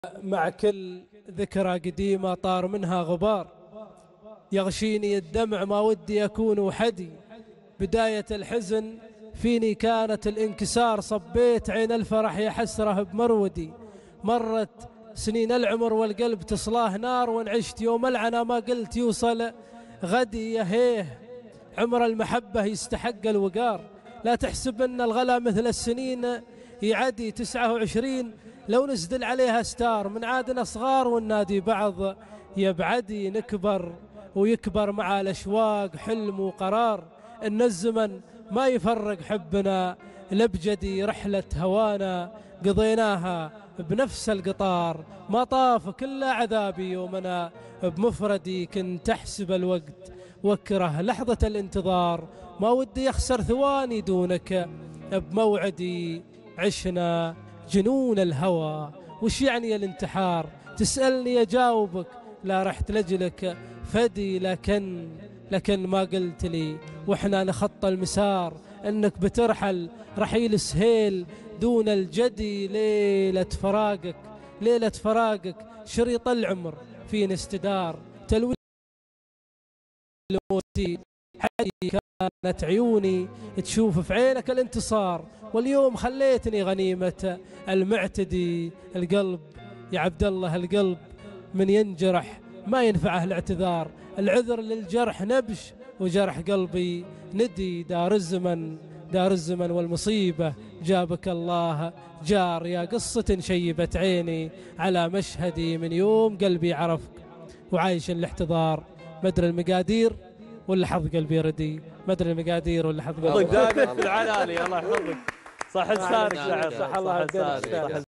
مع كل ذكرى قديمة طار منها غبار، يغشيني الدمع ما ودي أكون وحدي. بداية الحزن فيني كانت الانكسار، صبيت عين الفرح يا حسره بمرودي. مرت سنين العمر والقلب تصلاه نار، وان عشت يوم العنا ما قلت يوصل غدي. يهيه عمر المحبة يستحق الوقار، لا تحسب ان الغلا مثل السنين يعدي. 29 لو نسدل عليها ستار، من عادنا صغار والنادي بعض يبعدي. نكبر ويكبر مع الأشواق حلم وقرار، إن الزمن ما يفرق حبنا الأبجدي. رحلة هوانا قضيناها بنفس القطار، ما طاف كل عذابي يومنا بمفردي. كنت أحسب الوقت واكره لحظة الانتظار، ما ودي أخسر ثواني دونك بموعدي. عشنا جنون الهوى وش يعني الانتحار، تسألني أجاوبك لا رحت لجلك فدي. لكن ما قلت لي وإحنا نخطى المسار أنك بترحل رحيل سهيل دون الجدي. ليلة فراقك شريط العمر فينا استدار، تلوي الموتي حي كانت عيوني تشوف في عينك الانتصار. واليوم خليتني غنيمة المعتدي. القلب يا عبد الله القلب من ينجرح ما ينفعه الاعتذار، العذر للجرح نبش وجرح قلبي ندي. دار الزمن والمصيبة جابك الله جار، يا قصة شيبت عيني على مشهدي من يوم قلبي عرفك وعايش الاحتضار. مدري المقادير ولا حظ قلبي ردي، مدري المقادير ولا حظ قلبي. دائما في العلالي. الله يحفظك. صح لسانك. صح الله.